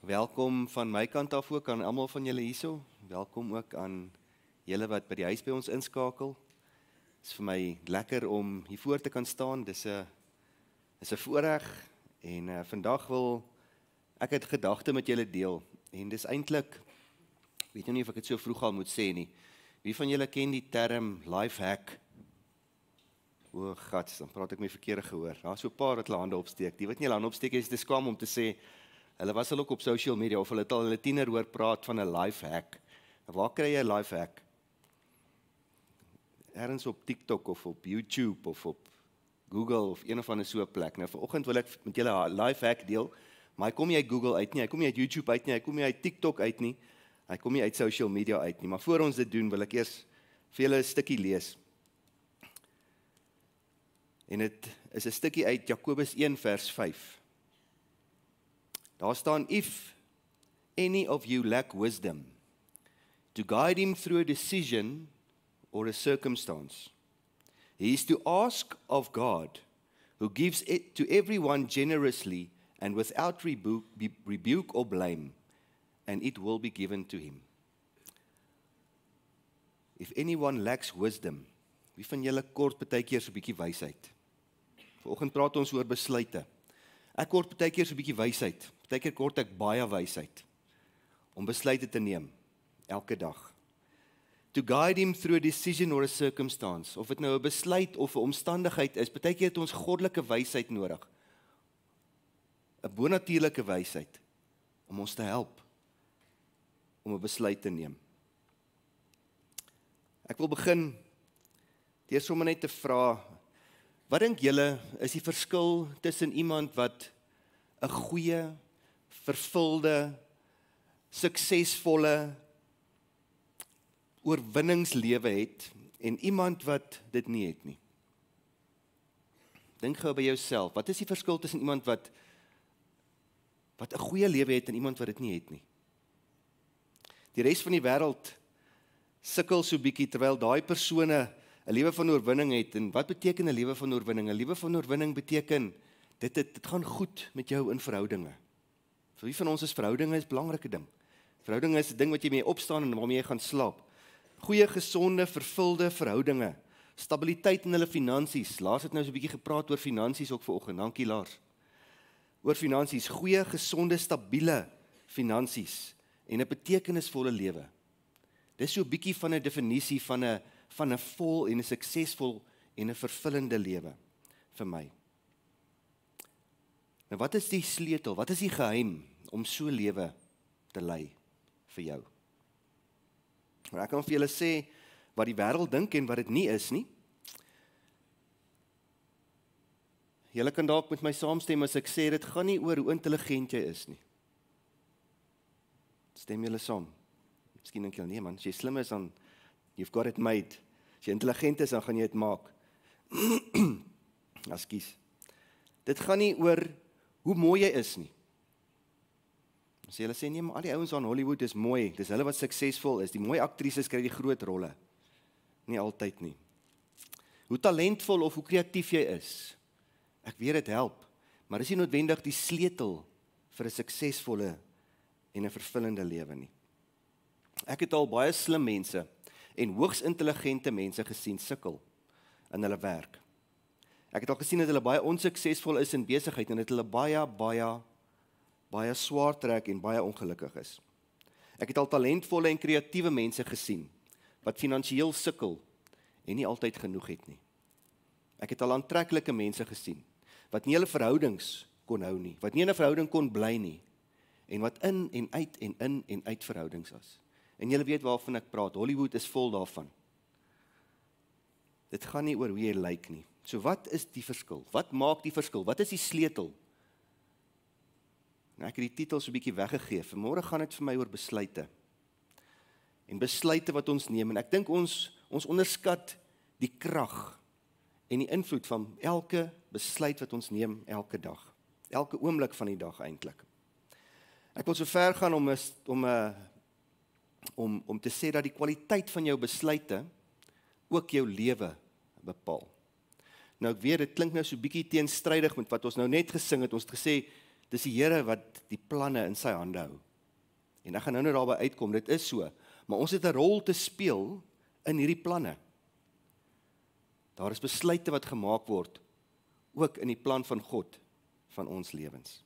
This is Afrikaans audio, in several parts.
Welkom van my kant af ook aan almal van julle hierso. Welkom ook aan julle wat by die huis by ons inskakel. Het is vir my lekker om hier voor te kan staan. Dis 'n voorreg en vandag wil ek 'n gedagte met julle deel. En dis eintlik, weet nou nie of ek dit so vroeg al moet sê nie. Wie van julle ken die term life hack? O, gats, dan praat ek my verkeerde gehoor. Daar is so 'n paar wat hulle hande opsteek. Die wat nie hulle hande opsteek is te skaam om te sê, hulle was al ook op social media of hulle het al hulle tiener hoor praat van 'n life hack. Waar kry jy 'n life hack? Ergens op TikTok of op YouTube of op Google of een of ander so 'n plek. Nou vanoggend wil ek met julle 'n life hack deel, maar hy kom nie uit Google uit nie, hy kom nie uit YouTube uit nie, hy kom nie uit TikTok uit nie, hy kom nie uit social media uit nie. Maar voor ons dit doen, wil ek eers vir julle 'n stukkie lees. En dit is 'n stukkie uit Jakobus 1 vers 5. Daar staan, if any of you lack wisdom, to guide him through a decision or a circumstance, he is to ask of God, who gives it to everyone generously and without rebuke or blame, and it will be given to him. If anyone lacks wisdom, wie van julle kort partykeer so 'n bietjie wysheid? Vanoggend praat ons oor besluite. Ek kort partykeer so 'n bietjie wysheid. Partykeer kort ek baie wysheid om besluite te neem elke dag. To guide him through a decision or a circumstance, of dit nou 'n besluit of 'n omstandigheid is, partykeer het ons goddelike wysheid nodig. 'n Bonatuurlike wysheid om ons te help om 'n besluit te neem. Ek wil begin deur sommer net te vra, wat dink julle is die verskil tussen iemand wat 'n goeie, vervulde, suksesvolle oorwinningslewe het en iemand wat dit nie het nie? Dink gou by jouself, wat is die verskil tussen iemand wat 'n goeie lewe het en iemand wat dit nie het nie? Die res van die wêreld sukkel so bietjie terwyl daai persone 'n lewe van oorwinning het. En wat beteken 'n lewe van oorwinning? 'n Lewe van oorwinning beteken dit gaan goed met jou in verhoudinge. Vir wie van ons is verhoudinge 'n belangrike ding? Verhoudinge is 'n ding wat jy mee opstaan en waarmee jy gaan slaap. Goeie, gesonde, vervulde verhoudinge. Stabiliteit in hulle finansies. Laas het nou so 'n bietjie gepraat oor finansies ook vanoggend. Dankie Lars. Oor finansies, goeie, gesonde, stabiele finansies en 'n betekenisvolle lewe. Dis so 'n bietjie van 'n definisie van 'n vol en 'n suksesvol en 'n vervullende lewe vir my. Nou wat is die sleutel? Wat is die geheim om so 'n lewe te lei vir jou? Maar ek kan vir julle sê wat die wêreld dink en wat dit nie is nie. Julle kan dalk met my saamstem as ek sê dit gaan nie oor hoe intelligent jy is nie. Stem julle saam? Miskien dink julle nee man, as jy slim is dan you've got it made. As jy intelligent is, dan gaan jy dit maak. Ekskuus. Dit gaan nie oor hoe mooi jy is nie. As jy sê, nee, maar al die ouens aan Hollywood is mooi, dis hulle wat suksesvol is, die mooi aktrises kry die groot rolle. Nie altyd nie. Hoe talentvol of hoe kreatief jy is, ek weet dit help, maar is nie noodwendig die sleutel vir 'n suksesvolle en 'n vervullende lewe nie. Ek het al baie slim mense en hoogs intelligente mense gesien sukkel in hulle werk. Ek het al gesien dat hulle baie onsuksesvol is in besigheid en dat hulle baie swaar trek en baie ongelukkig is. Ek het al talentvolle en kreatiewe mense gesien wat finansiëel sukkel en nie altyd genoeg het nie. Ek het al aantreklike mense gesien wat nie hulle verhoudings kon hou nie, wat nie in 'n verhouding kon bly nie en wat in en uit verhoudings was. En julle weet waarvan ek praat, Hollywood is vol daarvan. Dit gaan nie oor hoe jy lyk nie. So wat is die verskil? Wat maak die verskil? Wat is die sleutel? Nou, ek het die titel so 'n bietjie weggegee. Vanmôre gaan dit vir my oor besluite. En besluite wat ons neem. En ek dink ons onderskat die krag en die invloed van elke besluit wat ons neem elke dag. Elke oomblik van die dag eintlik. Ek wil so ver gaan om te sê dat die kwaliteit van jou besluite ook jou lewe bepaal. Nou ek weet, dit klink nou so bietjie teenstrydig met wat ons nou net gesing het. Ons het gesê, dis die Here wat die planne in sy hande hou. En ek gaan nou daarby uitkom, dit is so, maar ons het 'n rol te speel in hierdie planne. Daar is besluite wat gemaak word, ook in die plan van God, van ons lewens.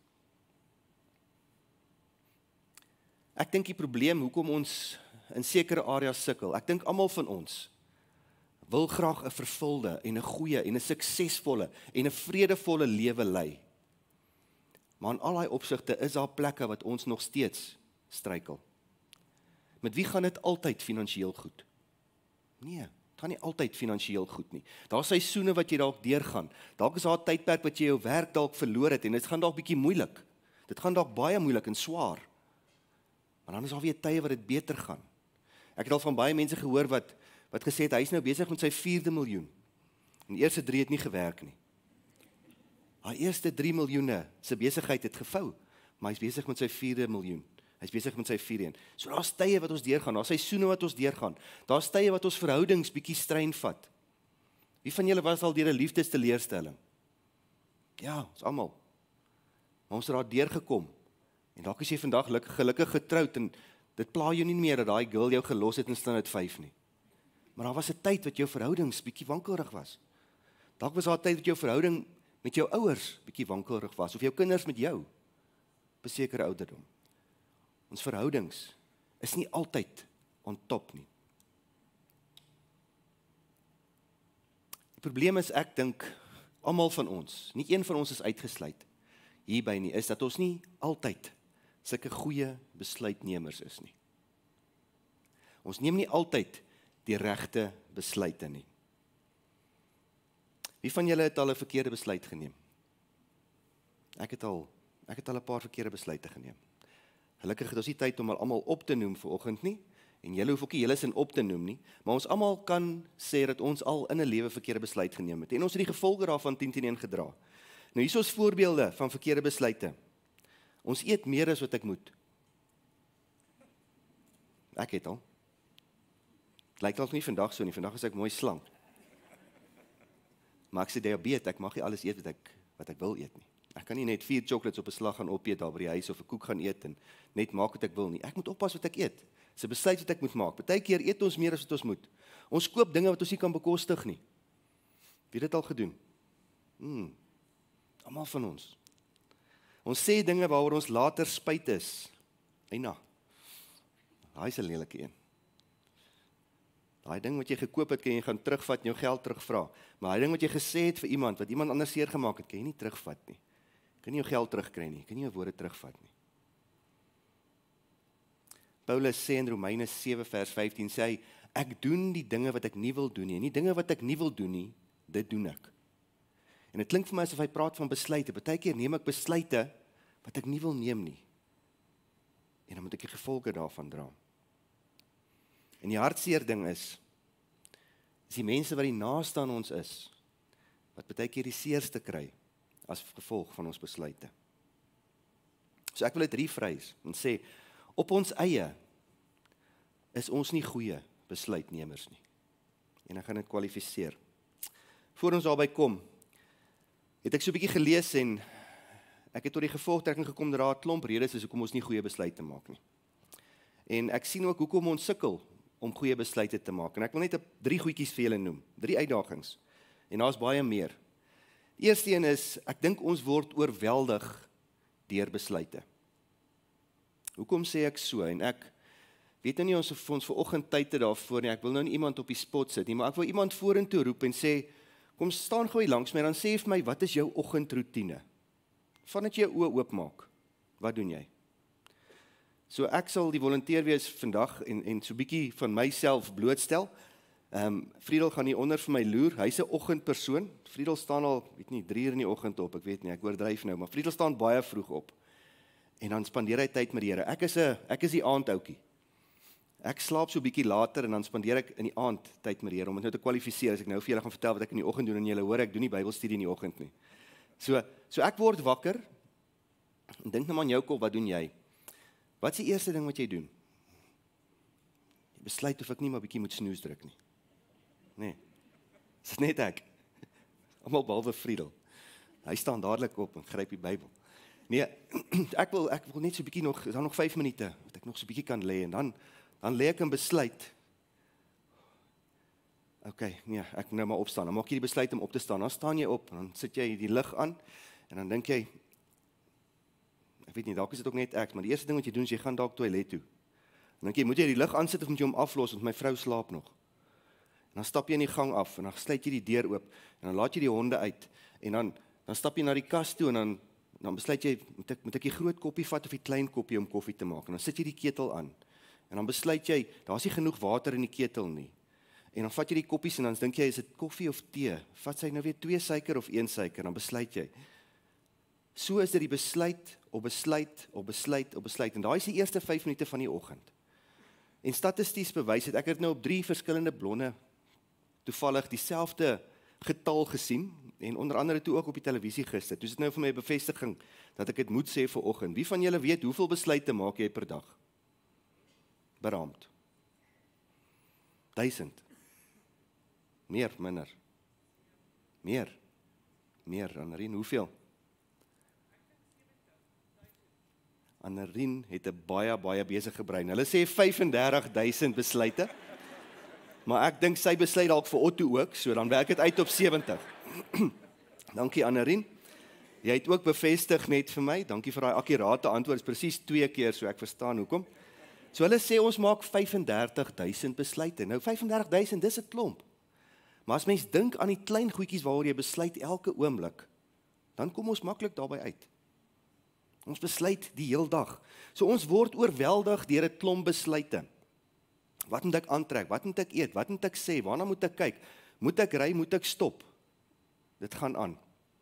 Ek dink die probleem, hoekom ons in sekere areas sukkel, ek dink almal van ons wil graag 'n vervulde en 'n goeie en 'n suksesvolle en 'n vredevolle lewe lei. Maar in al daai opsigte is daar plekke wat ons nog steeds struikel. Met wie gaan dit altyd finansiëel goed? Nee, dit gaan nie altyd finansiëel goed nie. Daar's seisoene wat jy dalk deurgaan. Dalk is daar 'n tydperk wat jy jou werk dalk verloor het en dit gaan dalk bietjie moeilik. Dit gaan dalk baie moeilik en swaar. Maar dan is daar weer tye wat dit beter gaan. Ek het al van baie mense gehoor wat gesê het, hy is nou besig met sy 4de miljoen. En die eerste 3 het nie gewerk nie. Hy eerste 3 miljoene, sy besigheid het gevou, maar hy's besig met sy 4de miljoen. Hy's besig met sy 4de. So daar's tye wat ons deurgaan, daar's seisoene wat ons deurgaan. Daar's tye wat ons verhoudings bietjie strein vat. Wie van julle was al deur 'n liefdesteleurstelling? Ja, ons almal. Maar ons het daar deurgekom. En dalk is jy vandag gelukkig getroud en dit pla jou nie meer dat daai girl jou gelos het in standaard 5 nie. Maar daar was 'n tyd wat jou verhoudings bietjie wankelrig was. Dalk was daar 'n tyd wat jou verhouding met jou ouers bietjie wankelrig was, of jou kinders met jou, op 'n sekere ouderdom. Ons verhoudings is nie altyd on top nie. Die probleem is, ek dink, almal van ons, nie een van ons is uitgesluit hierby nie, is dat ons nie altyd sulke goeie besluitnemers is nie. Ons neem nie altyd die regte besluite nie. Wie van julle het al 'n verkeerde besluit geneem? Ek het al 'n paar verkeerde besluite geneem. Gelukkig het ons nie tyd om almal op te noem vanoggend nie, en julle hoef ook nie julle sin op te noem nie, maar ons almal kan sê dat ons al in 'n lewe verkeerde besluit geneem het, en ons het die gevolge daarvan 10-1 gedra. Nou hier is ons voorbeelde van verkeerde besluite. Ons eet meer as wat ek moet. Ek het al. Het lyk dalk nie vandag so nie, vandag is ek mooi slank. Maar ek sê diabetes, ek mag nie alles eet wat ek wil eet nie. Ek kan nie net 4 chocolates op 'n slag gaan opeet daar by die huis of 'n koek gaan eet en net maak wat ek wil nie. Ek moet oppas wat ek eet. Dis 'n besluit wat ek moet maak. Partykeer eet ons meer as wat ons moet. Ons koop dinge wat ons nie kan bekostig nie. Wie het dit al gedoen? Almal van ons. Ons sê dinge waaroor ons later spyt is. Eina, daai is 'n lelike een. Daai ding wat jy gekoop het, kan jy gaan terugvat en jou geld terugvra. Maar daai ding wat jy gesê het vir iemand, wat iemand anders seer gemaak het, kan jy nie terugvat nie. Kan nie jou geld terugkry nie, kan nie jou woorde terugvat nie. Paulus sê in Romeine 7 vers 15, sê hy, ek doen die dinge wat ek nie wil doen nie, en die dinge wat ek nie wil doen nie, dit doen ek. En dit klink vir my asof hy praat van besluite. Partykeer neem ek besluite wat ek nie wil neem nie. En dan moet ek die gevolge daarvan dra. En die hartseer ding is die mense wat die naaste aan ons is, wat partykeer die seerste kry as gevolg van ons besluite. So ek wil dit rephrase en sê, op ons eie is ons nie goeie besluitnemers nie. En ek gaan dit kwalifiseer. Voor ons daarby kom, het ek so 'n bietjie gelees en ek het tot die gevolgtrekking gekom dat daar 'n klomp redes is hoekom ons nie goeie besluite maak nie. En ek sien ook hoekom ons sukkel om goeie besluite te maak. En ek wil net 3 goedjies vir julle noem, 3 uitdagings. En daar's baie meer. Die eerste een is, ek dink ons word oorweldig deur besluite. Hoekom sê ek so? En ek weet nou nie ons vanoggend tyd het daarvoor nie. Ek wil nou nie iemand op die spot sit nie, maar ek wil iemand vorentoe roep en sê, kom staan gou hier langs my, dan sê vir my, wat is jou oggendroetine? Vandat jy jou oë oopmaak, wat doen jy? So ek sal die volonteer wees vandag en so bietjie van myself blootstel. Friedel gaan hier onder vir my loer. Hy's 'n oggendpersoon. Friedel staan al, weet nie, 3 uur in die oggend op. Ek weet nie, ek oordryf nou, maar Friedel staan baie vroeg op. En dan spandeer hy tyd met die Here. Ek is die aandoukie. Ek slaap so bietjie later en dan spandeer ek in die aand tyd met die Here om dit nou te kwalifiseer. As ek nou vir julle gaan vertel wat ek in die oggend doen en julle hoor ek doen nie Bybelstudie in die oggend nie. So ek word wakker en dink nou maar in jou kop, wat doen jy? Wat is die eerste ding wat jy doen? Jy besluit of ek nie maar bietjie moet snoes druk nie. Nee. Dis net ek. Almal behalwe Friedel. Hy staan dadelik op en gryp die Bybel. Nee, ek wil net so 'n bietjie dan nog 5 minute, wat ek nog so 'n bietjie kan lê en dan lê ek 'n besluit. Okay, nee, ek nou maar opstaan. Dan maak jy die besluit om op te staan. Dan staan jy op, dan sit jy die lig aan en dan dink jy, ek weet nie, dalk is dit ook net ek, maar die eerste ding wat jy doen is jy gaan dalk toilet toe. Dan dink jy, moet jy die lig aansit of moet jy hom aflos want my vrou slaap nog. En dan stap jy in die gang af en dan sluit jy die deur oop en dan laat jy die honde uit en dan stap jy na die kas toe en dan besluit jy, moet ek die groot koppie vat of die klein koppie om koffie te maak. En dan sit jy die ketel aan. En dan besluit jy, daar is nie genoeg water in die ketel nie. En dan vat jy die koppies en dan dink jy, is dit koffie of tee? Vat sy nou weer 2 suiker of 1 suiker? Dan besluit jy. So is dit die besluit op besluit op besluit op besluit. En daai is die eerste 5 minute van die oggend. En statisties bewys het, ek het nou op 3 verskillende blonde toevallig dieselfde getal gesien, en onder andere toe ook op die televisie gister. Toe is dit nou vir my 'n bevestiging, dat ek dit moet sê vir oggend. Wie van julle weet, hoeveel besluite maak jy per dag? Beraamd. 1000. Meer, minder. Meer, Annarien, hoeveel? Annarien het 'n baie besige brein. Hulle sê 35.000 besluite, maar ek dink sy besluit dalk vir Otto ook, so dan werk dit uit op 70. Dankie Annarien. Jy het ook bevestig net vir my, dankie vir daai akkurate antwoord, is presies 2 keer, so ek verstaan hoekom. So hulle sê ons maak 35.000 besluite. Nou 35.000, dis 'n klomp. Maar as mens dink aan die klein goedjies waaroor jy besluit elke oomblik, dan kom ons maklik daarby uit. Ons besluit die heel dag. So ons word oorweldig deur 'n klomp besluite. Wat moet ek aantrek? Wat moet ek eet? Wat moet ek sê? Waarna moet ek kyk? Moet ek ry? Moet ek stop? Dit gaan aan.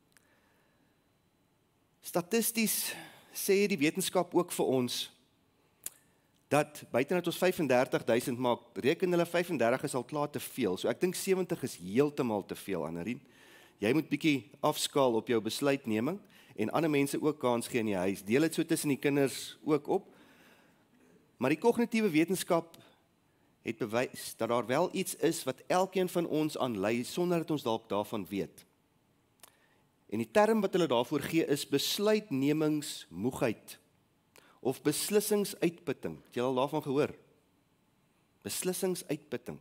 Statisties sê die wetenskap ook vir ons, dat buiten dat ons 35.000 maak, reken hulle 35 is al klaar te veel. So ek dink 70 is heeltemal te veel, Annarien. Jy moet bietjie afskaal op jou besluitneming, en ander mense ook kans gee in die huis. Deel dit so tussen die kinders ook op. Maar die kognitiewe wetenskap het bewys dat daar wel iets is wat elkeen van ons aanlei, sonder dat ons dalk daarvan weet. En die term wat hulle daarvoor gee is besluitnemingsmoegheid of beslissingsuitputting. Het jy al daarvan gehoor? Beslissingsuitputting.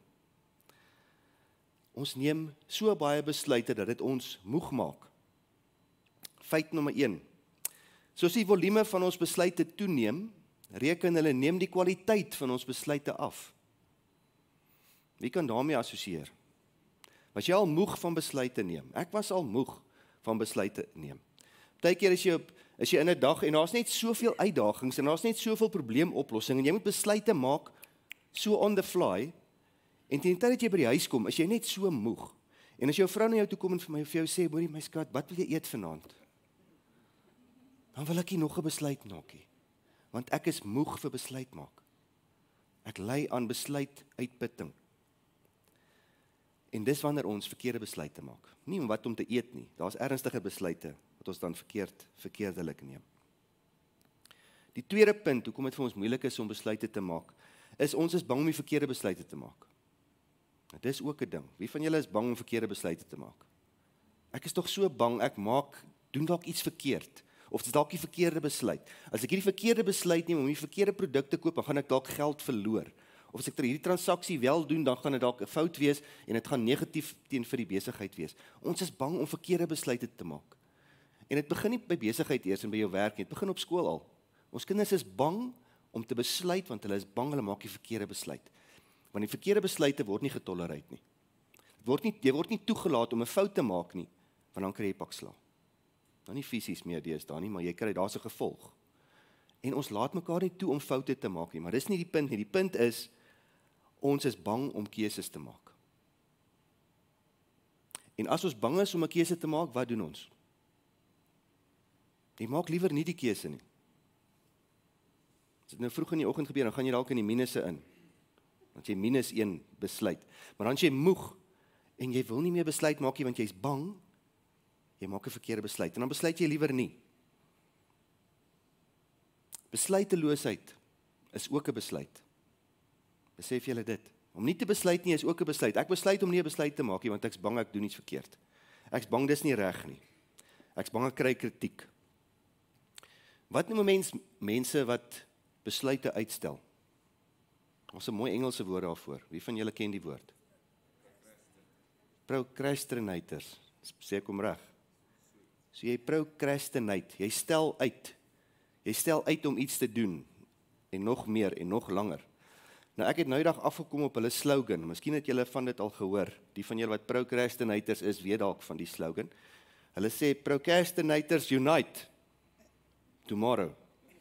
Ons neem so baie besluite dat dit ons moeg maak. Feit nommer 1. Soos die volume van ons besluite toeneem, reken hulle neem die kwaliteit van ons besluite af. Wie kan daarmee assosieer? Was jy al moeg van besluite neem? Ek was al moeg van besluite neem. Partykeer is jy in 'n dag en daar's net soveel uitdagings en daar's net soveel probleemoplossing en jy moet besluite maak so on the fly. En teen die tyd dat jy by die huis kom, is jy net so moeg. En as jou vrou na jou toe kom en vir jou sê, "Hoorie my skat, wat wil jy eet vanaand?" Dan wil ek nie nog 'n besluit maak nie. Want ek is moeg vir besluit maak. Ek ly aan besluituitputting. En dis wanneer ons verkeerde besluite maak. Nie om wat om te eet nie. Daar's ernstige besluite wat ons dan verkeerdelik neem. Die tweede punt, hoekom dit vir ons moeilik is om besluite te maak, is ons is bang om die verkeerde besluite te maak. Nou, dis ook 'n ding. Wie van julle is bang om verkeerde besluite te maak? Ek is tog so bang, doen dalk iets verkeerd. Of dit is dalk die verkeerde besluit. As ek hierdie verkeerde besluit neem om die verkeerde produk te koop, dan gaan ek dalk geld verloor. Of as ek hierdie transaksie wel doen, dan gaan dit dalk 'n fout wees en dit gaan negatief teen vir die besigheid wees. Ons is bang om verkeerde besluite te maak. En dit begin nie by besigheid eers en by jou werk nie, dit begin op skool al. Ons kinders is bang om te besluit, want hulle is bang hulle maak die verkeerde besluit. Want die verkeerde besluite word nie getolereer nie. Jy word nie toegelaat om 'n fout te maak nie, want dan kry jy pakslaag. Nou nie fisies meer deesdae nie, maar jy kry daar's 'n gevolg. En ons laat mekaar nie toe om foute te maak nie, maar dis nie die punt nie. Die punt is, ons is bang om keuses te maak. En as ons bang is om 'n keuse te maak, wat doen ons? Jy maak liewer nie die keuse nie. As dit nou vroeg in die oggend gebeur, dan gaan jy dalk in die minusse in. Want jy -1 besluit. Maar dan is jy moeg, en jy wil nie meer besluit maak nie, want jy is bang, jy maak 'n verkeerde besluit, en dan besluit jy liewer nie. Besluiteloosheid is ook 'n besluit. Besef julle dit? Om nie te besluit nie is ook 'n besluit. Ek besluit om nie 'n besluit te maak nie, want ek's bang ek doen iets verkeerd. Ek's bang dis nie reg nie. Ek's bang ek kry kritiek. Wat noem 'n mens mense wat besluite uitstel? Ons 'n mooi Engelse woord daarvoor. Wie van julle ken die woord? Procrastinators. Sê ek hom reg? So jy procrastinate, jy stel uit. Jy stel uit om iets te doen, en nog meer, en nog langer. Nou ek het nou die dag afgekom op hulle slogan, miskien het julle van dit al gehoor, die van julle wat procrastinators is, weet dalk van die slogan. Hulle sê, procrastinators unite, tomorrow.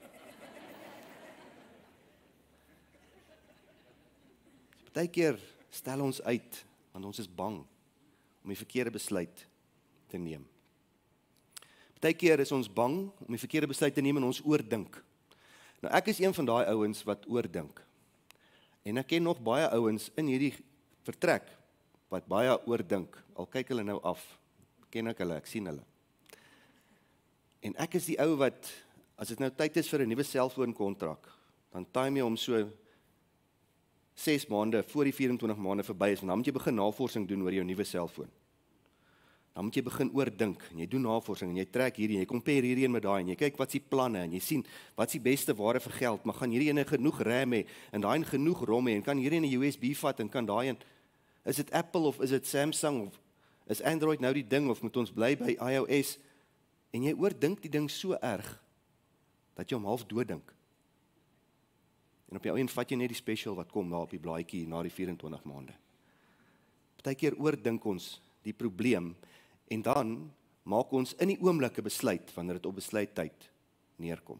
Partykeer stel ons uit, want ons is bang om die verkeerde besluit te neem. Partykeer is ons bang om die verkeerde besluit te neem en ons oordink. Nou ek is een van daai ouens wat oordink. En ek ken nog baie ouens in hierdie vertrek wat baie oordink. Al kyk hulle nou af, ken ek hulle, ek sien hulle. En ek is die ou wat, as dit nou tyd is vir 'n nuwe selfoonkontrak, dan time jy hom so 6 maande voor die 24 maande verby is, en dan moet jy begin navorsing doen oor jou nuwe selfoon. Dan moet jy begin oordink, en jy doen navorsing, en jy trek hierdie, en jy compare hierdie met daai, en jy kyk wat is die planne, en jy sien wat is die beste ware vir geld, maar gaan hierdie ene genoeg RAM hê, en daai een genoeg ROM hê, en kan hierdie ene 'n USB vat, en kan daai een, is dit Apple of is dit Samsung, of is Android nou die ding, of moet ons bly by iOS, en jy oordink die ding so erg, dat jy hom half dooddink. En op jou einde vat jy net die special wat kom daar op die blaadjie na die 24 maande. Partykeer oordink ons die probleem, en dan maak ons in die oomblik 'n besluit, wanneer dit op besluittyd neerkom.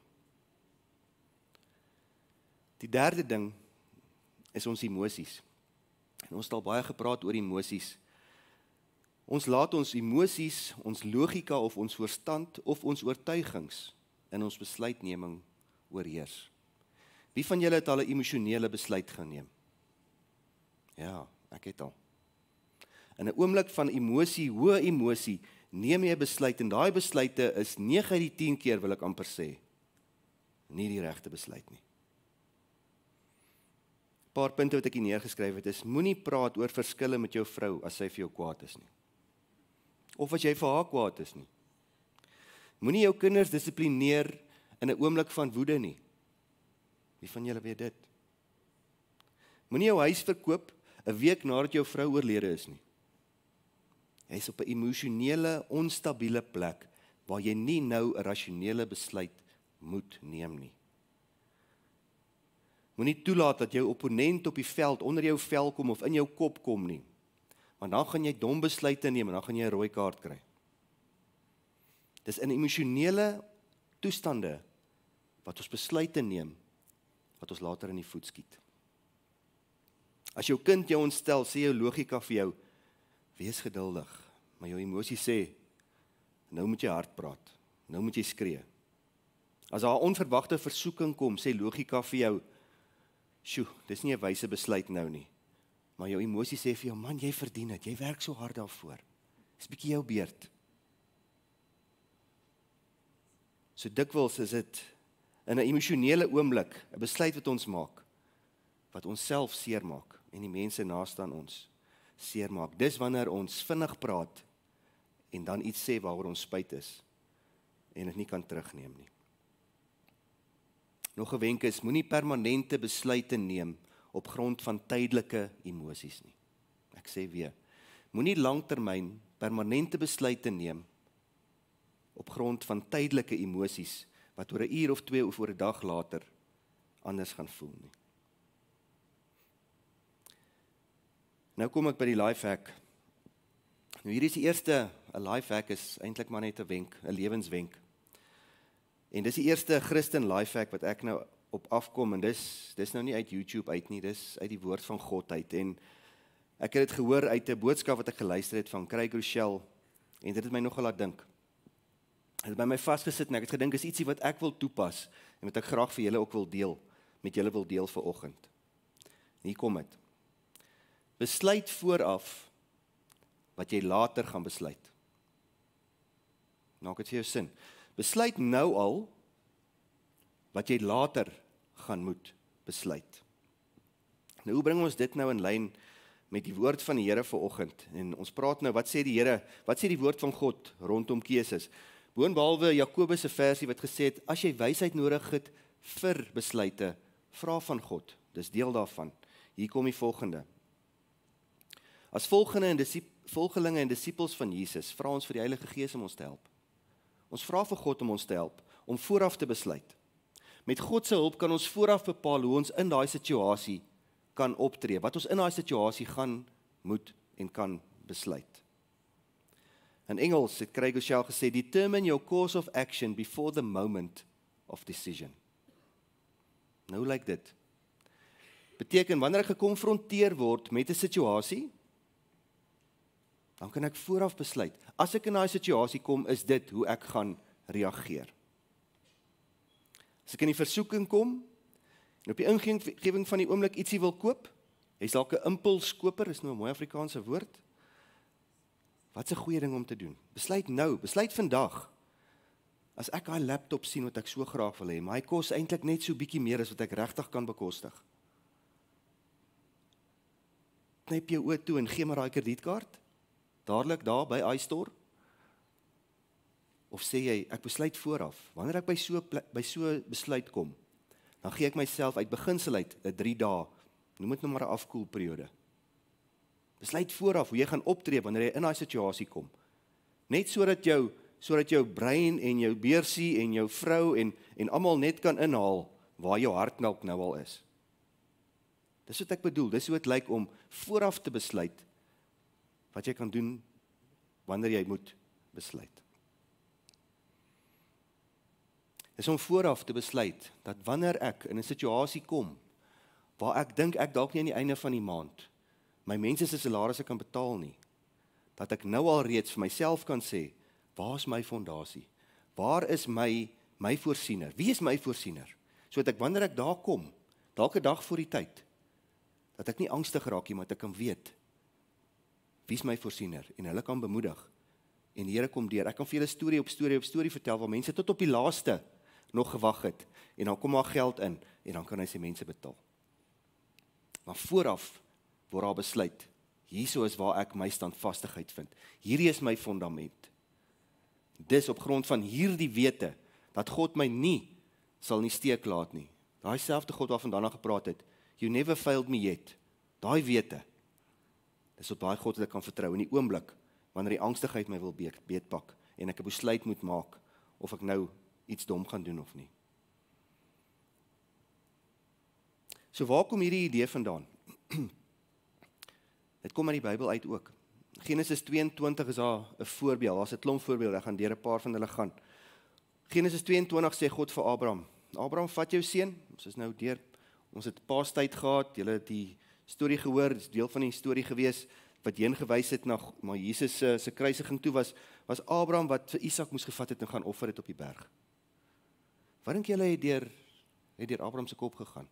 Die derde ding is ons emosies. En ons het al baie gepraat oor emosies. Ons laat ons emosies, ons logika of ons verstand of ons oortuigings in ons besluitneming oorheers. Wie van julle het al 'n emosionele besluit geneem? Ja, ek het al. In 'n oomblik van emosie, hoë emosie, neem jy 'n besluit, en daai besluite is 9 uit die 10 keer, wil ek amper sê, nie die regte besluit nie. Paar punte wat ek hier neergeskryf het is, moenie praat oor verskille met jou vrou as sy vir jou kwaad is nie. Of as jy vir haar kwaad is nie. Moenie jou kinders dissiplineer in 'n oomblik van woede nie. Wie van julle weet dit? Moenie jou huis verkoop 'n week nadat jou vrou oorlede is nie. Jy is op 'n emosionele, onstabiele plek waar jy nie nou 'n rasionele besluit moet neem nie. Moenie toelaat dat jou opponent op die veld onder jou vel kom of in jou kop kom nie. Want dan gaan jy dom besluite neem en dan gaan jy 'n rooi kaart kry. Dis in emosionele toestande wat ons besluite neem, wat ons later in die voet skiet. As jou kind jou ontstel, sê jou logika vir jou, wees geduldig, maar jou emosie sê, nou moet jy hard praat, nou moet jy skree. As daar 'n onverwagte versoeking kom, sê logika vir jou, sjoe, dis nie 'n wyse besluit nou nie. Maar jou emosie sê vir jou, man, jy verdien dit, jy werk so hard daarvoor. Dis 'n bietjie jou beurt. So dikwels is dit in 'n emosionele oomblik, 'n besluit wat ons maak, wat ons self seermaak en die mense naaste aan ons seermaak. Dis wanneer ons vinnig praat en dan iets sê waaroor ons spyt is en dit nie kan terugneem nie. Nog 'n wenk is, moenie permanente besluite neem op grond van tydelike emosies nie. Ek sê weer, moenie langtermyn permanente besluite neem op grond van tydelike emosies wat oor 'n uur of 2 of oor 'n dag later anders gaan voel nie. Nou kom ek by die lifehack. Nou hier is die eerste, 'n lifehack is eintlik maar net 'n wenk, 'n lewenswenk. En dis die eerste Christen lifehack wat ek nou op afkom, en dis nou nie uit YouTube uit nie, dis uit die woord van God uit. En ek het dit gehoor uit 'n boodskap wat ek geluister het van Craig Rochelle, en dit het my nogal laat dink. Het by my vasgesit en ek het gedink is ietsie wat ek wil toepas en wat ek graag vir julle ook wil deel, met julle wil deel vanoggend. Hier kom dit. Besluit vooraf wat jy later gaan besluit. Maak dit vir jou sin. Besluit nou al wat jy later gaan moet besluit. Nou hoe bring ons dit nou in lyn met die woord van die Here vanoggend? En ons praat nou, wat sê die Here, wat sê die woord van God rondom keuses? Boonbehalwe Jakobus se versie wat gesê het, as jy wysheid nodig het vir besluite, vra van God. Dis deel daarvan. Hier kom die volgende. As volgelinge en disippels van Jesus, vra ons vir die Heilige Gees om ons te help. Ons vra vir God om ons te help, om vooraf te besluit. Met God se hulp kan ons vooraf bepaal hoe ons in daai situasie kan optree, wat ons in daai situasie gaan, moet en kan besluit. In Engels het Craig Rochelle gesê, determine your course of action before the moment of decision. Nou hoe lyk dit? Beteken, wanneer ek gekonfronteer word met 'n situasie, dan kan ek vooraf besluit. As ek in daai situasie kom, is dit hoe ek gaan reageer. As ek in die versoeking kom, en op die ingewing van die oomblik ietsie wil koop, jy's dalk 'n impulskoper, is nou 'n mooi Afrikaanse woord. Wat 'n goeie ding om te doen? Besluit nou, besluit vandag. As ek daai laptop sien wat ek so graag wil hê, maar hy kos eintlik net so bietjie meer as wat ek regtig kan bekostig. Knyp jou oë toe en gee maar daai kredietkaart, dadelik daar by iStore. Of sê jy, ek besluit vooraf, wanneer ek by so besluit kom, dan gee ek myself uit beginsel uit 'n 3 dae, noem dit nou maar 'n afkoelperiode. Besluit vooraf hoe jy gaan optree wanneer jy in daai situasie kom. Net sodat jou brein en jou beursie en jou vrou en almal net kan inhaal waar jou hart nou al is. Dis wat ek bedoel, dis hoe dit lyk om vooraf te besluit wat jy kan doen wanneer jy moet besluit. Dis om vooraf te besluit dat wanneer ek in 'n situasie kom waar ek dink ek dalk nie aan die einde van die maand my mense se salarisse kan betaal nie, dat ek nou al reeds vir myself kan sê, waar is my fondasie? Waar is my voorsiener? Wie is my voorsiener? Sodat ek wanneer ek daar kom, dalk 'n dag voor die tyd, dat ek nie angstig raak nie, maar dat ek kan weet, wie is my voorsiener? En hulle kan bemoedig. En die Here kom deur. Ek kan vir julle storie op storie vertel, waar mense tot op die laaste nog gewag het, en dan kom daar geld in, en dan kan hy sy mense betaal. Maar vooraf word daar besluit, hierso is waar ek my standvastigheid vind. Hierdie is my fondament. Dis op grond van hierdie wete, dat God my nie sal nie steek laat nie. Daai selfde God waarvan daarna gepraat het, you never failed me yet. Daai wete, dis op daai God wat ek kan vertrou in die oomblik, wanneer die angstigheid my wil beetpak, en ek 'n besluit moet maak, of ek nou iets dom gaan doen of nie. So waar kom hierdie idee vandaan? Dit kom uit die Bybel uit ook. Genesis 22 is daar 'n voorbeeld, daar's 'n klomp voorbeelde, ek gaan deur 'n paar van hulle gaan. Genesis 22 sê God vir Abraham, Abraham, vat jou seun, ons is nou deur, ons het paastyd gehad, julle het die storie gehoor, dit is deel van die storie gewees, wat heen gewys het na maar Jesus se kruisiging toe was Abraham wat vir Isak moes gevat het en gaan offer het op die berg. Wat dink julle het deur Abraham se kop gegaan?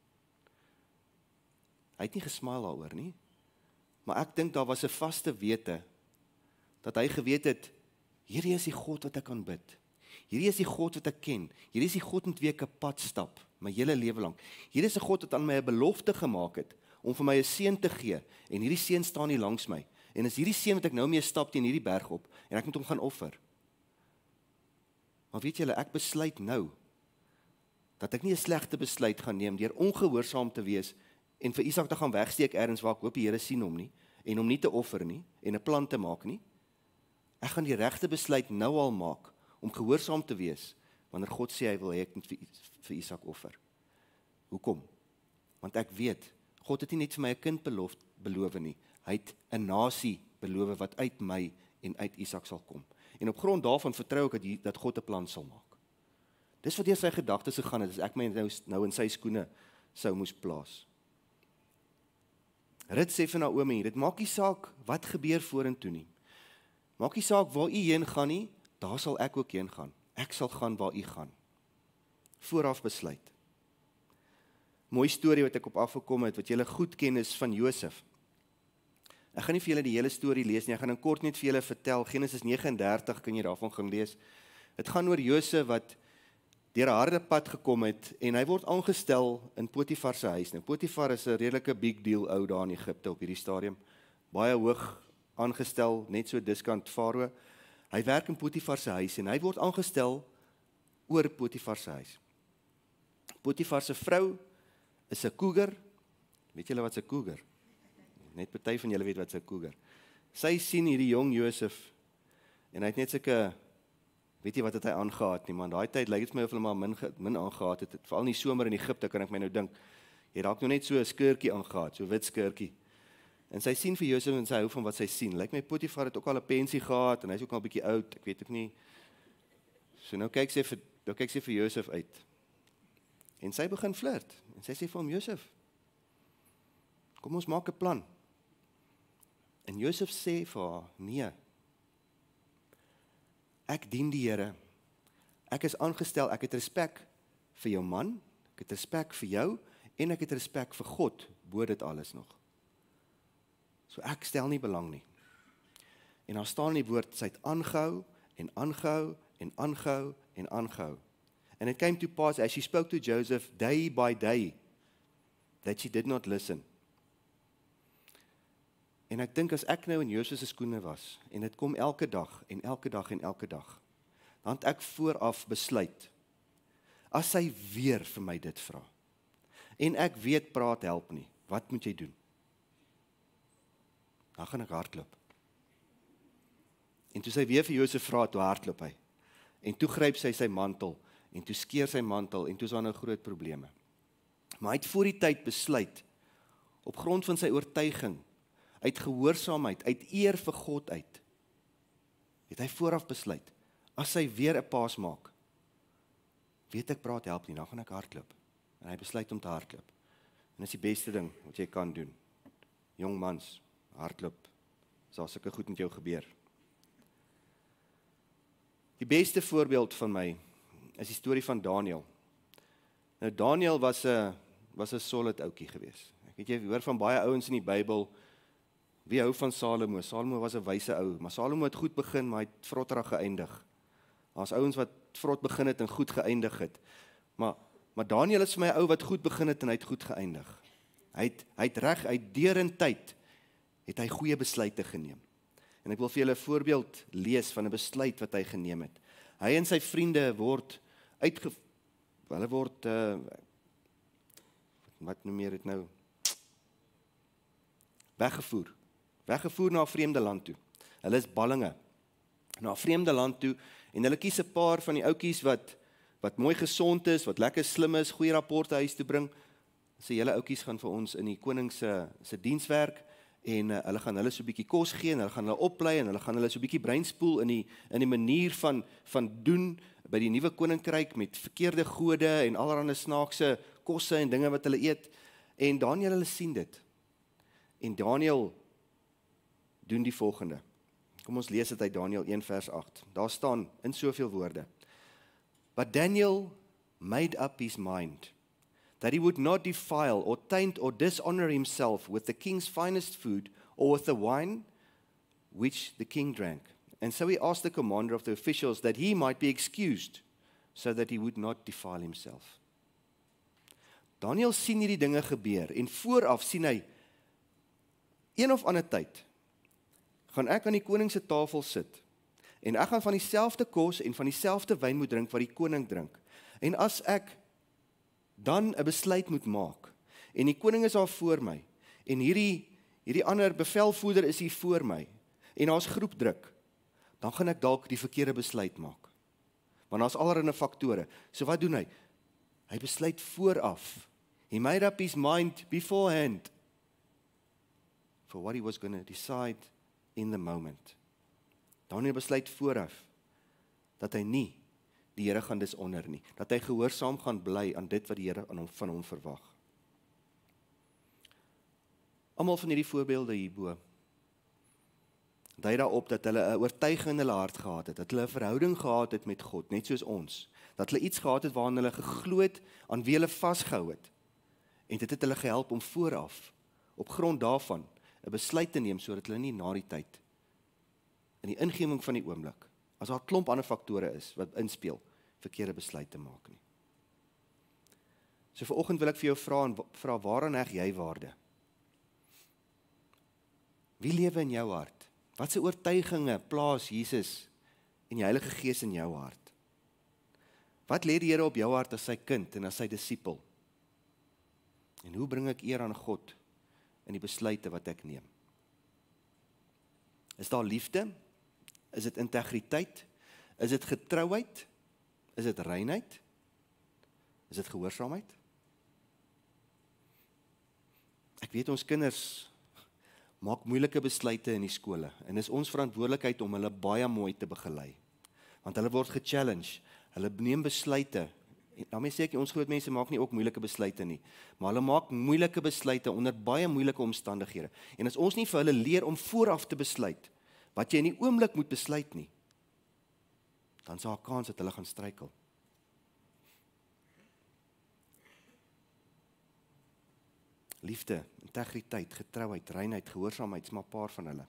Hy het nie gesmaal daaroor nie, maar ek dink daar was 'n vaste wete, dat hy geweet het, hierdie is die God wat ek kan bid, hierdie is die God wat ek ken, hierdie is die God met wie ek 'n pad stap, my hele lewe lank, hierdie is 'n God wat aan my 'n belofte gemaak het, om vir my 'n seun te gee, en hierdie seun staan hier langs my, en is hierdie seun wat ek nou mee stap teen hierdie berg op, en ek moet hom gaan offer. Maar weet julle, ek besluit nou, dat ek nie 'n slegte besluit gaan neem, deur ongehoorsaam te wees, en vir Isak te gaan wegsteek ergens waar ek hoop die Here sien hom nie, en hom nie te offer nie, en 'n plan te maak nie. Ek gaan die regte besluit nou al maak, om gehoorsaam te wees, wanneer God sê hy wil hê ek moet vir Isak offer. Hoekom? Want ek weet, God het nie net vir my 'n kind beloof nie, hy het 'n nasie beloof wat uit my en uit Isak sal kom. En op grond daarvan vertrou ek dat God 'n plan sal maak. Dis wat deur sy gedagtes gegaan het, as ek my nou in sy skoene sou moes plaas. Rut sê vir Naomi, dit maak nie saak wat gebeur vorentoe nie. Maak nie saak waar u heen gaan nie, daar sal ek ook heen gaan. Ek sal gaan waar u gaan. Vooraf besluit. Mooi storie wat ek op afgekom het, wat julle goed ken, is van Josef. Ek gaan nie vir julle die hele storie lees nie, ek gaan in kort net vir julle vertel, Genesis 39 kan jy daarvan gaan lees. Het gaan oor Josef wat deur 'n harde pad gekom het, en hy word aangestel in Potifar se huis. Nou, Potifar is 'n redelike big deal ou daar in Egipte op hierdie stadium, baie hoog aangestel, net so diskant Farao. Hy werk in Potifar se huis en hy word aangestel oor Potifar se huis. Potifar se vrou is 'n cougar. Weet julle wat 'n cougar? Net party van julle weet wat 'n cougar. Sy sien hierdie jong Josef en hy het net sulke, weet jy wat het hy aangehad nie, man. Daai tyd lyk dit vir my of hulle maar min aangehad het. Veral in die somer in Egipte kan ek my nou dink. Jy raak nou net so 'n skeurtjie aangehad, so wit skeurtjie. En sy sien vir Josef en sy hou van wat sy sien. Lyk my Potifar het ook al 'n pensie gehad en hy's ook al 'n bietjie oud, ek weet ook nie. So nou kyk sy vir Josef uit. En sy begin flirt. En sy sê vir hom, Josef, kom ons maak 'n plan. En Josef sê vir haar, nee. Ek dien die Here. Ek is aangestel, ek het respek vir jou man, ek het respek vir jou en ek het respek vir God bo dit alles nog. So ek stel nie belang nie. En daar staan in die woord, sy het aangehou en aangehou en aangehou en aangehou. And it came to pass as she spoke to Joseph day by day that she did not listen. En ek dink as ek nou in Josef se skoene was en dit kom elke dag en elke dag en elke dag, dan het ek vooraf besluit, as sy weer vir my dit vra, en ek weet praat help nie, wat moet jy doen? Dan gaan ek hardloop. En toe sy weer vir Josef vra, toe hardloop hy. En toe gryp sy sy mantel, en toe skeer sy mantel, en toe is daar nou groot probleme. Maar hy het voor die tyd besluit, op grond van sy oortuiging, uit gehoorsaamheid, uit eer vir God uit, het hy vooraf besluit, as hy weer 'n paas maak, weet ek praat help nie, dan gaan ek hardloop. En hy besluit om te hardloop. En dis die beste ding wat jy kan doen. Jong mans, hardloop, sal sulke goed met jou gebeur. Die beste voorbeeld van my is die storie van Daniel. Nou Daniel was 'n solid ouetjie gewees. Ek weet jy hoor van baie ouens in die Bybel, wie hou van Salomo? Salomo was 'n wyse ou, maar Salomo het goed begin, maar hy het vrotterig geëindig. Daar's ouens wat vrot begin het en goed geëindig het. Maar Daniel is vir my 'n ou wat goed begin het en hy het goed geëindig. Hy het reg uit deur in tyd het hy goeie besluite geneem. En ek wil vir julle 'n voorbeeld lees van 'n besluit wat hy geneem het. Hy en sy vriende word wat noem jy dit nou? Weggevoer na 'n vreemde land toe. Hulle is ballinge. Na 'n vreemde land toe en hulle kies 'n paar van die ouetjies wat mooi gesond is, wat lekker slim is, goeie rapporte huis toe bring. Sê julle ouetjies gaan vir ons in die koning se dienswerk en hulle gaan hulle so 'n bietjie kos gee en hulle gaan hulle oplei en hulle gaan hulle so 'n bietjie breinspoel in die manier van doen by die nuwe koninkryk met verkeerde gode en allerlei snaakse kosse en dinge wat hulle eet. En Daniel hulle sien dit. En Daniel doen die volgende. Kom ons lees dit uit Daniel 1 vers 8. Daar staan in soveel woorde. But Daniel made up his mind that he would not defile or taint or dishonor himself with the king's finest food or with the wine which the king drank. And so he asked the commander of the officials that he might be excused so that he would not defile himself. Daniel sien hierdie dinge gebeur en vooraf sien hy een of ander tyd gaan ek aan die koning se tafel sit en ek gaan van dieselfde kos en van dieselfde wyn moet drink wat die koning drink. En as ek dan 'n besluit moet maak en die koning is daar voor my en hierdie ander bevelvoerder is hier voor my en daar's groepdruk, dan gaan ek dalk die verkeerde besluit maak. Want daar's allerlei faktore. So wat doen hy? Hy besluit vooraf. He made up his mind beforehand for what he was going to decide in the moment. Daniel besluit vooraf dat hy nie die Here gaan dishonor nie, dat hy gehoorsaam gaan bly aan dit wat die Here van hom verwag. Almal van hierdie voorbeelde hierbo dui daarop dat hulle 'n oortuiging in hulle hart gehad het, dat hulle 'n verhouding gehad het met God, net soos ons, dat hulle iets gehad het waaraan hulle geglo het, aan wie hulle vasgehou het, en dit het hulle gehelp om vooraf, op grond daarvan, 'n besluit te neem, sodat hulle nie na die tyd, in die ingewing van die oomblik, as daar 'n klomp ander faktore is, wat inspeel, verkeerde besluit te maak nie. So vanoggend wil ek vir jou vra waaraan heg jy waarde? Wie lewe in jou hart? Watse oortuiginge plaas Jesus en die Heilige Gees in jou hart? Wat lê die Here op jou hart as sy kind en as sy disipel? En hoe bring ek eer aan God in die besluite wat ek neem? Is daar liefde? Is dit integriteit? Is dit getrouheid? Is dit reinheid? Is dit gehoorsaamheid? Ek weet ons kinders maak moeilike besluite in die skole en is ons verantwoordelikheid om hulle baie mooi te begelei. Want hulle word gechallenge, hulle neem besluite. Daarmee sê ek, ons groot mense maak nie ook moeilike besluite nie, maar hulle maak moeilike besluite onder baie moeilike omstandighede. En as ons nie vir hulle leer om vooraf te besluit, wat jy in die oomblik moet besluit nie, dan is daar 'n kans dat hulle gaan struikel. Liefde, integriteit, getrouheid, reinheid, gehoorsaamheid, is maar 'n paar van hulle.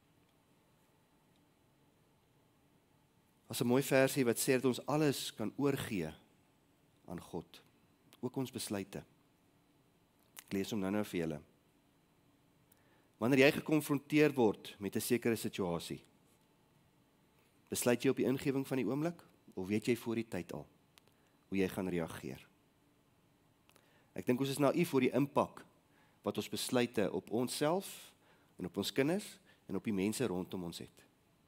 As 'n mooi versie wat sê dat ons alles kan oorgee aan God, ook ons besluite. Ek lees hom nou vir julle. Wanneer jy gekonfronteer word met 'n sekere situasie, besluit jy op die ingewing van die oomblik, of weet jy voor die tyd al hoe jy gaan reageer? Ek dink ons is naïef oor die impak wat ons besluite op onsself en op ons kinders en op die mense rondom ons het.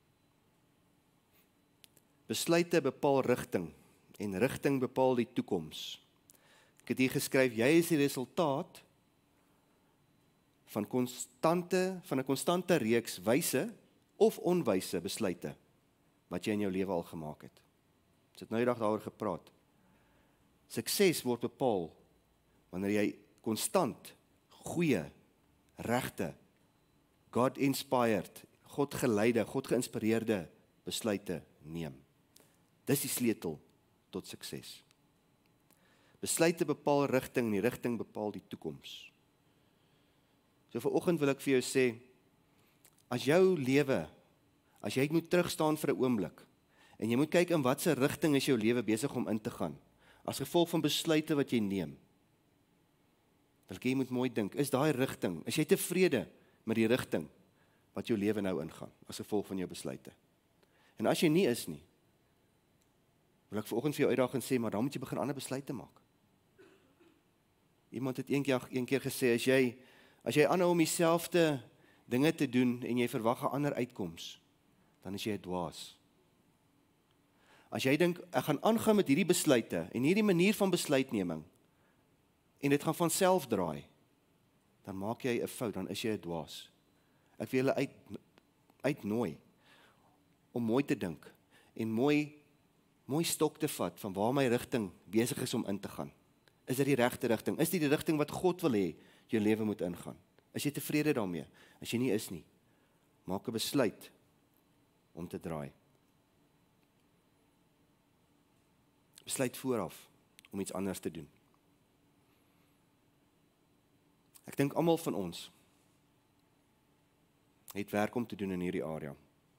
Besluite bepaal rigting en rigting bepaal die toekoms. Ek het hier geskryf, jy is die resultaat van 'n konstante reeks wyse of onwyse besluite wat jy in jou lewe al gemaak het. Ons het nou die dag daaroor gepraat. Sukses word bepaal wanneer jy konstant goeie, regte, God-inspired, God-geleide, God-geïnspireerde besluite neem. Dis die sleutel tot sukses. Besluite bepaal rigting en die rigting bepaal die toekoms. So vanoggend wil ek vir jou sê, as jou lewe, as jy moet terugstaan vir 'n oomblik, en jy moet kyk in watse rigting is jou lewe besig om in te gaan, as gevolg van besluite wat jy neem, wil ek jy moet mooi dink, is daai rigting, is jy tevrede met die rigting wat jou lewe nou ingaan, as gevolg van jou besluite? En as jy nie is nie, wil ek vanoggend vir jou uitdaag en sê, maar dan moet jy begin ander besluite maak. Iemand het een keer gesê, as jy aanhou om dieselfde dinge te doen en jy verwag 'n ander uitkoms, dan is jy 'n dwaas. As jy dink, ek gaan aangaan met hierdie besluite en hierdie manier van besluitneming en dit gaan van self draai, dan maak jy 'n fout, dan is jy 'n dwaas. Ek wil julle uitnooi om mooi te dink en mooi stok te vat van waar my rigting besig is om in te gaan. Is dit die regte rigting? Is dit die rigting wat God wil hê jou lewe moet ingaan? Is jy tevrede daarmee? As jy nie is nie, maak 'n besluit om te draai. Besluit vooraf om iets anders te doen. Ek dink almal van ons het werk om te doen in hierdie area.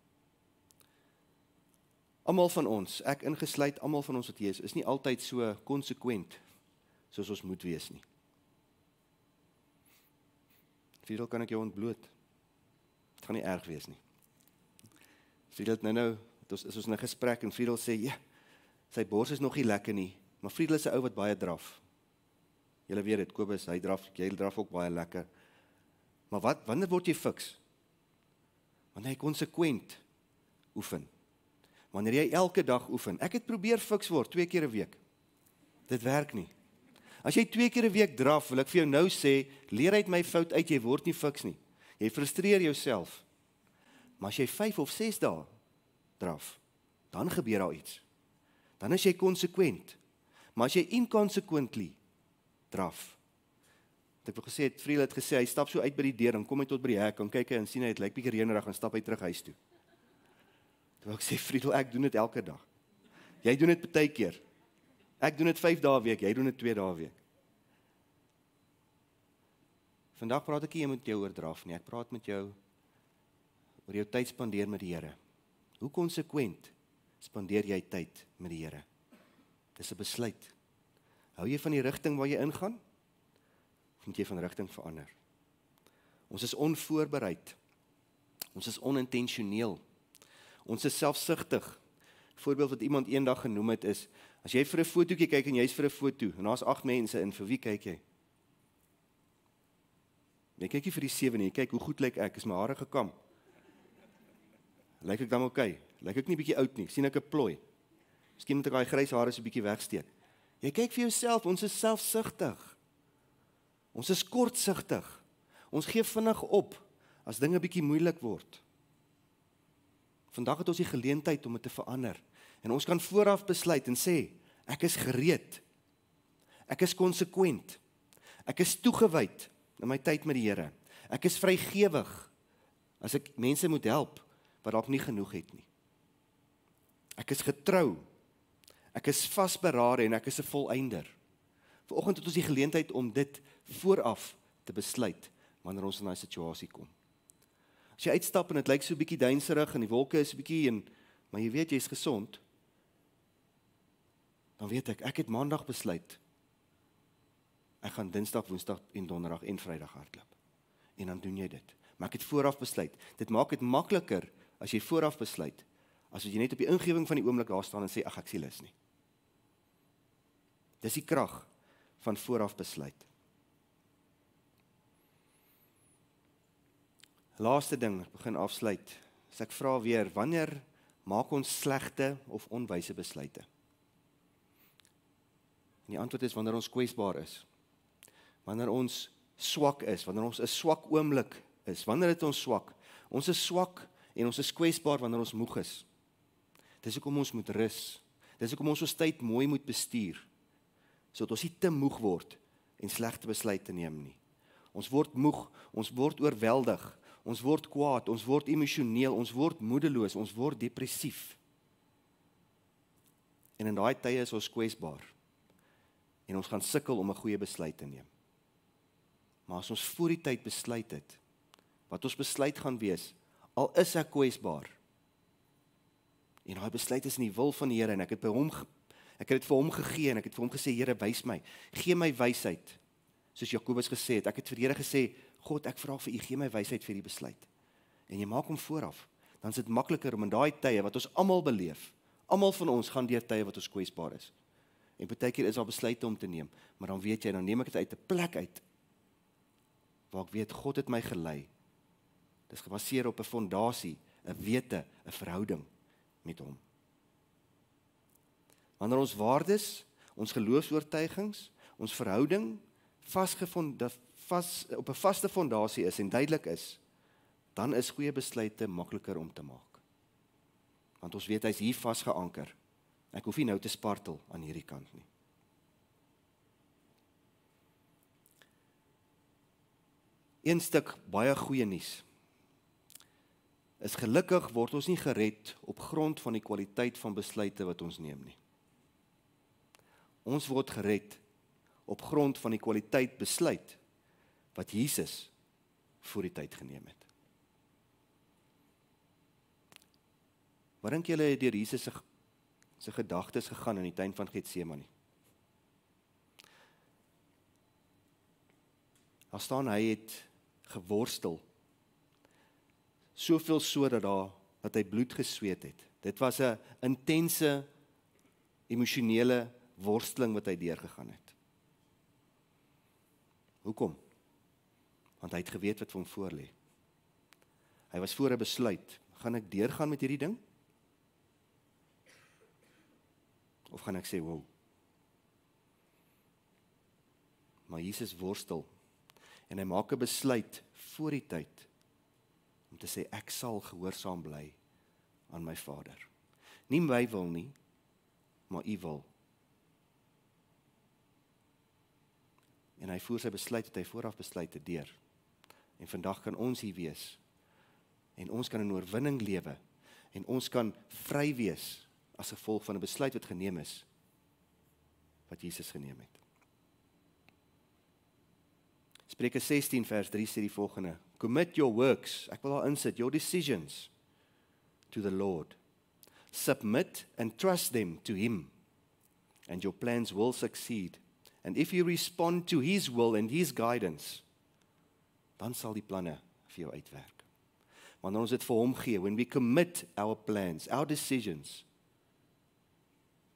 Almal van ons, ek ingesluit, almal van ons wat hier is nie altyd so konsekwent soos ons moet wees nie. Friedel, kan ek jou ontbloot? Het gaan nie erg wees nie. Friedel het nou, is ons in 'n gesprek en Friedel sê, ja, sy bors is nog nie lekker nie, maar Friedel is 'n ou wat baie draf. Julle weet dit, Kobus, jy draf ook baie lekker. Maar wanneer word jy fiks? Wanneer jy konsekwent oefen. Wanneer jy elke dag oefen. Ek het probeer fiks word 2 keer 'n week. Dit werk nie. As jy 2 keer 'n week draf, wil ek vir jou nou sê, leer uit my fout uit, jy word nie fiks nie. Jy frustreer jouself. Maar as jy 5 of 6 dae draf, dan gebeur daar iets. Dan is jy konsekwent. Maar as jy inconsequently draf. Ek het gesê, Friedel het gesê, hy stap so uit by die deur, dan kom hy tot by die hek, dan kyk hy en sien hy, het lyk bietjie reënerig, en stap hy terug huis toe. Toe ek sê, Friedel, ek doen dit elke dag. Jy doen dit baie keer. Ek doen dit 5 dae 'n week, jy doen dit 2 dae 'n week. Vandag praat ek nie met jou oor draf nie, ek praat met jou oor jou tyd spandeer met die Here. Hoe konsekwent spandeer jy tyd met die Here? Dis 'n besluit. Hou jy van die rigting waar jy ingaan? Of moet jy van rigting verander? Ons is onvoorbereid. Ons is onintentioneel. Ons is selfsugtig. voorbeeld wat iemand eendag genoem het is, as jy vir 'n fotootjie kyk en jy's vir 'n foto, en daar's 8 mense in, vir wie kyk jy? Jy kyk nie vir die 7 nie, jy kyk, hoe goed lyk ek, is my hare gekam? Lyk ek dan oké? Lyk ek nie bietjie oud nie, sien ek 'n plooi? Miskien moet ek daai grys hare so bietjie wegsteek. Jy kyk vir jouself, ons is selfsugtig. Ons is kortsigtig. Ons gee vinnig op, as dinge bietjie moeilik word. Vandag het ons die geleentheid om dit te verander. En ons kan vooraf besluit en sê, ek is gereed. Ek is konsekwent. Ek is toegewyd in my tyd met die Here. Ek is vrygewig as ek mense moet help wat dalk nie genoeg het nie. Ek is getrou. Ek is vasberade en ek is 'n volëinder. Vanoggend het ons die geleentheid om dit vooraf te besluit wanneer ons in daai situasie kom. As jy uitstap en dit lyk so 'n bietjie duinserig en die wolke is 'n bietjie maar jy weet jy is gesond, dan weet ek het maandag besluit. Ek gaan Dinsdag, Woensdag en Donderdag en Vrydag hardloop. En dan doen jy dit. Maar ek het vooraf besluit. Dit maak dit makliker as jy vooraf besluit, as jy net op die ingewing van die oomblik daar staan en sê, ag ek sien lus nie. Dis die krag van vooraf besluit. Laaste ding, ek begin afsluit. As ek vra weer, wanneer maak ons slegte of onwyse besluite? En die antwoord is wanneer ons kwesbaar is. Wanneer ons swak is, wanneer ons 'n swak oomblik is, wanneer het ons swak? Ons is swak en ons is kwesbaar wanneer ons moeg is. Dis hoekom ons moet rus. Dis hoekom ons tyd mooi moet bestuur, sodat ons nie te moeg word en slegte besluite neem nie. Ons word moeg, ons word oorweldig, ons word kwaad, ons word emosioneel, ons word moedeloos, ons word depressief. En in daai tye is ons kwesbaar. En ons gaan sukkel om 'n goeie besluit te neem. Maar as ons voor die tyd besluit het, wat ons besluit gaan wees, al is ek kwesbaar, en daai besluit is in die wil van die Here, en ek het dit vir hom gegee, en ek het vir hom gesê, Here, wys my, gee my wysheid, soos Jakobus gesê het, ek het vir die Here gesê, God, ek vra vir u, gee my wysheid vir die besluit, en jy maak hom vooraf, dan is dit makliker om in daai tye, wat ons almal beleef, almal van ons gaan deur tye wat ons kwesbaar is, en partykeer is daar besluite om te neem, maar dan weet jy, dan neem ek dit uit 'n plek uit, waar ek weet, God het my gelei. Dit is gebaseer op 'n fondasie, 'n wete, 'n verhouding met hom. Wanneer ons waardes, ons geloofsoortuigings, ons verhouding op 'n vaste fondasie is en duidelik is, dan is goeie besluite makliker om te maak. Want ons weet, hy is hier vasgeanker. Ek hoef nie nou te spartel aan hierdie kant nie. Een stuk baie goeie nuus is gelukkig word ons nie gered op grond van die kwaliteit van besluite wat ons neem nie. Ons word gered op grond van die kwaliteit besluit wat Jesus voor die tyd geneem het. Waar dink julle het deur Jesus se gedagtes gegaan in die tuin van Getsemane? Daar staan hy het geworstel, soveel so dat hy bloed gesweet het. Dit was 'n intense, emosionele worsteling wat hy deurgegaan het. Hoekom? Want hy het geweet wat vir hom voorlê. Hy was voor 'n besluit, gaan ek deurgaan met hierdie ding? Of gaan ek sê, wow. Maar Jesus worstel, en hy maak 'n besluit voor die tyd, om te sê, ek sal gehoorsaam bly aan my Vader. Nie my wil nie, maar u wil. En hy voer sy besluit, het hy vooraf besluit te deur. En vandag kan ons hier wees, en ons kan in oorwinning lewe, en ons kan vry wees, as gevolg van 'n besluit wat geneem is, wat Jesus geneem het. Spreuke 16 vers 3 sê die volgende: Commit your works, ek wil daar insit, your decisions to the Lord. Submit and trust them to him, and your plans will succeed. And if you respond to his will and his guidance, dan sal die planne vir jou uitwerk. Wanneer ons dit vir hom gee, when we commit our plans, our decisions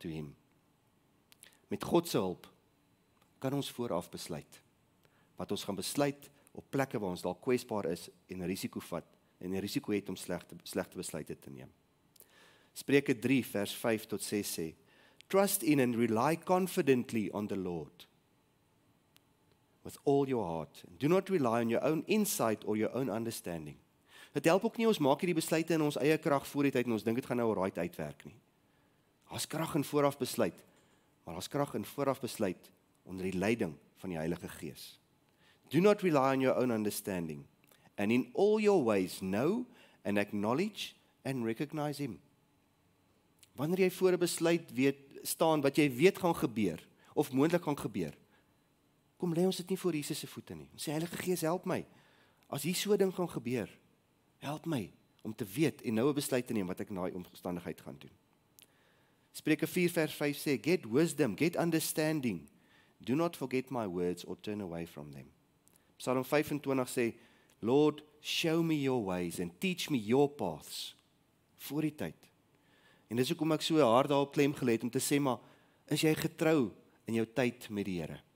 to him. Met God se hulp kan ons vooraf besluit. Wat ons gaan besluit op plekke waar ons dalk kwesbaar is en 'n risiko vat en 'n risiko het om slegte besluite te neem. Spreuke 3 vers 5 tot 6 sê, Trust in and rely confidently on the Lord with all your heart. Do not rely on your own insight or your own understanding. Het help ook nie ons maak hierdie besluite in ons eie krag voor die tyd en ons dink dit gaan nou right uitwerk nie. Daar's krag in vooraf besluit, maar daar's krag in vooraf besluit onder die leiding van die Heilige Gees. Do not rely on your own understanding, and in all your ways know and acknowledge and recognize him. Wanneer jy voor 'n besluit staan wat jy weet gaan gebeur, of moontlik gaan gebeur, kom lê ons dit nie voor Jesus se voete nie. Ons sê, Heilige Gees, help my. As hier so 'n ding gaan gebeur, help my om te weet en nou 'n besluit te neem wat ek in daai omstandigheid gaan doen. Spreuke 4 vers 5 sê, Get wisdom, get understanding. Do not forget my words or turn away from them. Psalm 25 sê, Lord, show me your ways and teach me your paths. Voor die tyd. En dis hoekom ek so hard daarop klem gelê het om te sê, maar is jy getrou in jou tyd met die Here?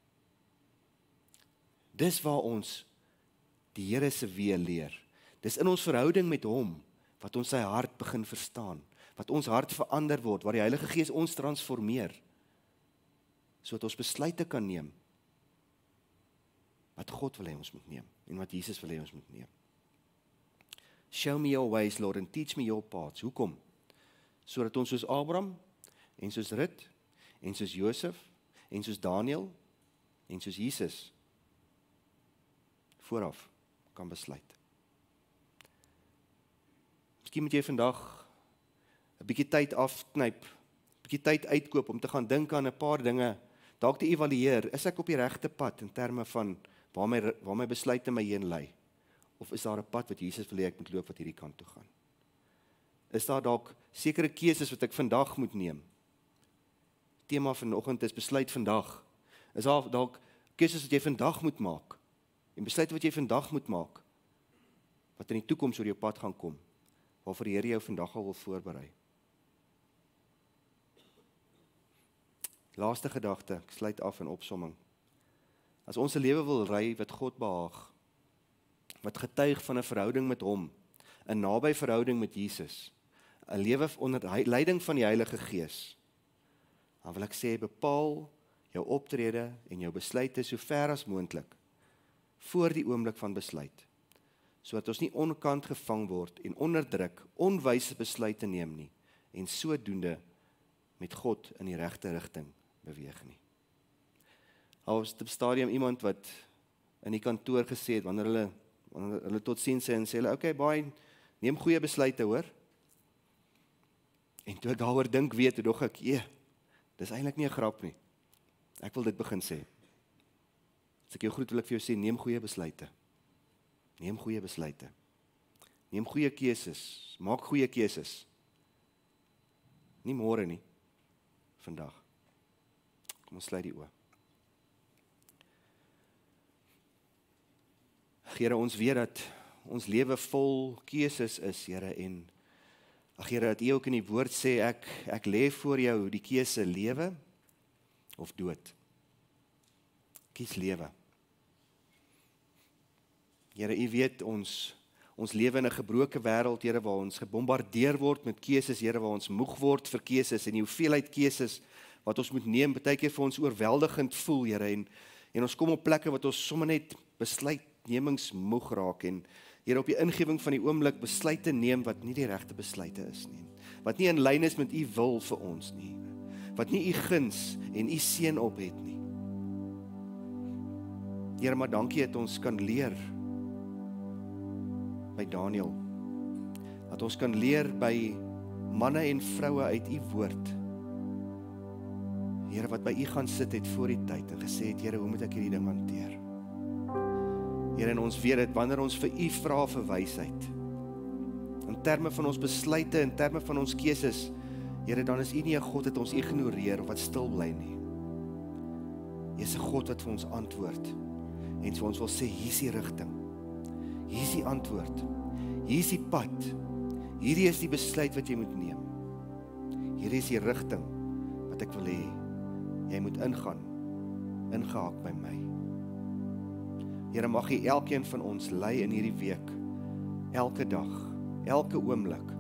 Dis waar ons die Here se weë leer. Dis in ons verhouding met hom wat ons sy hart begin verstaan, wat ons hart verander word, waar die Heilige Gees ons transformeer, sodat ons besluite kan neem wat God wil hê ons moet neem en wat Jesus wil hê ons moet neem. Show me your ways, Lord, and teach me your paths. Hoekom? Sodat ons soos Abraham en soos Rut en soos Josef en soos Daniel en soos Jesus vooraf kan besluit. Miskien moet jy vandag 'n bietjie tyd afknyp, 'n bietjie tyd uitkoop om te gaan dink aan 'n paar dinge, dalk te evalueer, is ek op die regte pad in terme van waar my besluite my heen lei? Of is daar 'n pad wat Jesus wil hê ek moet loop wat hierdie kant toe gaan? Is daar dalk sekere keuses wat ek vandag moet neem? Tema vanoggend is besluit vandag. Is daar dalk keuses wat jy vandag moet maak? En besluite wat jy vandag moet maak, wat in die toekoms oor jou pad gaan kom, waarvoor die Here jou vandag al wil voorberei. Laaste gedagte, ek sluit af in opsomming. As ons 'n lewe wil ry wat God behaag, wat getuig van 'n verhouding met hom, 'n naby verhouding met Jesus, 'n lewe onder leiding van die Heilige Gees, dan wil ek sê, bepaal jou optrede en jou besluite so ver as moontlik voor die oomblik van besluit, sodat ons nie onkant gevang word en onderdruk onwyse besluite neem nie, en sodoende met God in die regte rigting beweeg nie. Al was op 'n stadium iemand wat in die kantoor gesê het, wanneer hulle tot sien sê en sê hulle, okay, baie, neem goeie besluite, hoor. En toe ek daaroor dink weet, toe dog ek, dis eintlik nie 'n grap nie. Ek wil dit begin sê. As ek jou groet, wil ek vir jou sê, neem goeie besluite. Neem goeie besluite. Neem goeie keuses. Maak goeie keuses. Nie môre nie. Vandag. Kom ons sluit die oë. Here, ons weet dat ons lewe vol keuses is, Here, en Here, dat U ook in die woord sê, ek lê voor jou die keuse lewe of dood. Kies lewe. Here, U weet ons lewe in 'n gebroke wêreld, Here, waar ons gebombardeer word met keuses, Here, waar ons moeg word vir keuses en die hoeveelheid keuses wat ons moet neem, baie keer vir ons oorweldigend voel, Here, en ons kom op plekke wat ons sommer net besluitnemingsmoeg raak en Here, op die ingewing van die oomblik besluite neem wat nie die regte besluite is nie, wat nie in lyn is met U wil vir ons nie, wat nie U guns en U seën op het nie. Here, maar dankie dat ons kan leer by Daniel, dat ons kan leer by manne en vroue uit U woord, Here, wat by U gaan sit het voor die tyd en gesê het, Here, hoe moet ek hierdie ding hanteer? Here, en ons weet dat wanneer ons vir U vra vir wysheid, in terme van ons besluite, in terme van ons keuses, Here, dan is U nie 'n God wat ons ignoreer of wat stil bly nie. U is 'n God wat vir ons antwoord en vir ons wil sê, hier is die rigting, hier is die antwoord, hier is die pad, hierdie is die besluit wat jy moet neem, hier is die rigting wat ek wil hê. Jy moet ingehaak by my. Here, mag U elkeen van ons lei in hierdie week, elke dag, elke oomblik,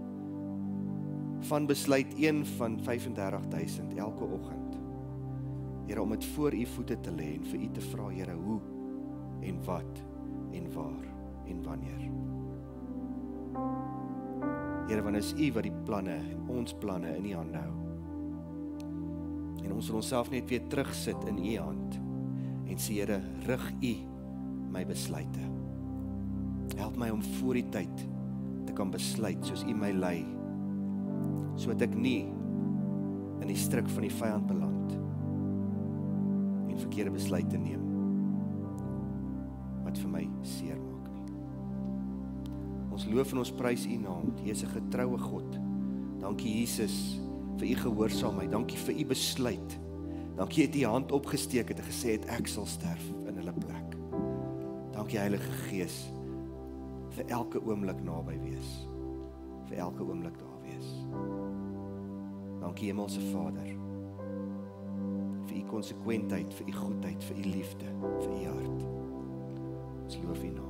van besluit 1 van 35.000 elke oggend. Here, om dit voor U voete te lê en vir U te vra, Here, hoe en wat en waar en wanneer. Here, want is U wat die planne en ons planne in U hande hou. En ons wil onsself net weer terugsit in U hand en sê, Here, rig U my besluite. Help my om voor die tyd te kan besluit soos U my lei, sodat ek nie in die stryk van die vyand beland en verkeerde besluite neem wat vir my seer maak nie. Ons loof en ons prys U naam. U is 'n getroue God. Dankie Jesus vir U gehoorsaamheid. Dankie vir U besluit. Dankie het U hand opgesteek het en gesê het ek sal sterf in hulle plek. Dankie Heilige Gees vir elke oomblik naby wees. Vir elke oomblik daar wees. Dankie Hemelse Vader vir U konsekwentheid, vir U goedheid, vir U liefde, vir U hart. Ons loof U naam.